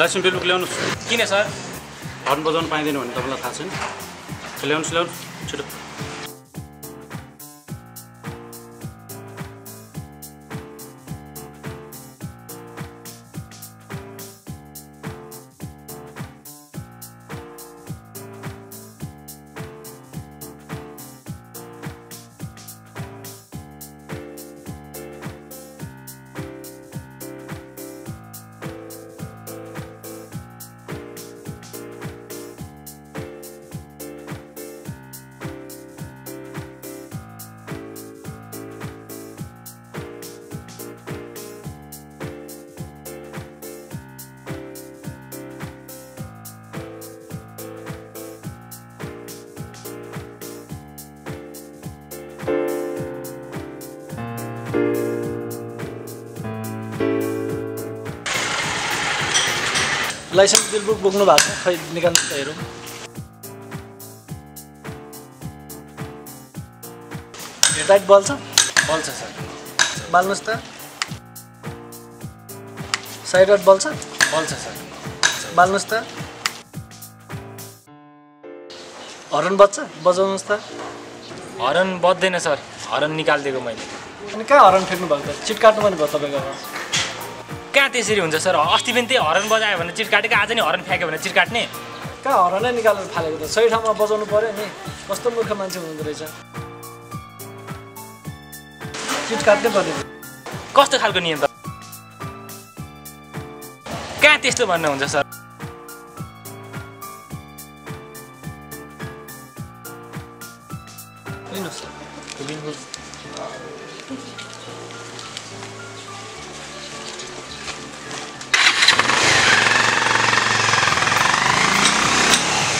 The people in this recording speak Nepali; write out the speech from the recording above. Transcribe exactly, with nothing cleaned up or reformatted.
लाइसेन्स बिल बुक ल्याउनुहोस्। किन सर? हर्न बजाउन पाइँदैन भने तपाईँलाई थाहा छैन? ल्याउनुहोस् ल्याउनुहोस् छिटो। लाइसेन्स बिल बुक बोक्नु भएको छ खै निकाल्नु त हेरौँ। हेडलाइट बल्छ? बल्छ सर। बाल्नुहोस् त। साइड लाइट बल्छ? बल्छ सर। बाल्नुहोस् त। हर्न बज्छ? बजाउनुहोस् त। हर्न बज्दैन सर, हर्न निकालिदिएको मैले। अनि कहाँ हर्न फ्याँक्नु भएको त? चिट काट्नु पनि भयो तपाईँको। कहाँ त्यसरी हुन्छ सर? अस्ति पनि त्यही हर्न बजायो भने चिट काटेको, आज नि हर्न फ्याँक्यो भने चिट काट्ने। कहाँ हर्नै निकालेर फालेको त? सही ठाउँमा बजाउनु पर्यो नि। कस्तो मूर्ख मान्छे हुनुहुँदो रहेछ। चिट काट्नै पर्यो। कस्तो खालको नियम त? कहाँ त्यस्तो भन्नु हुन्छ सर?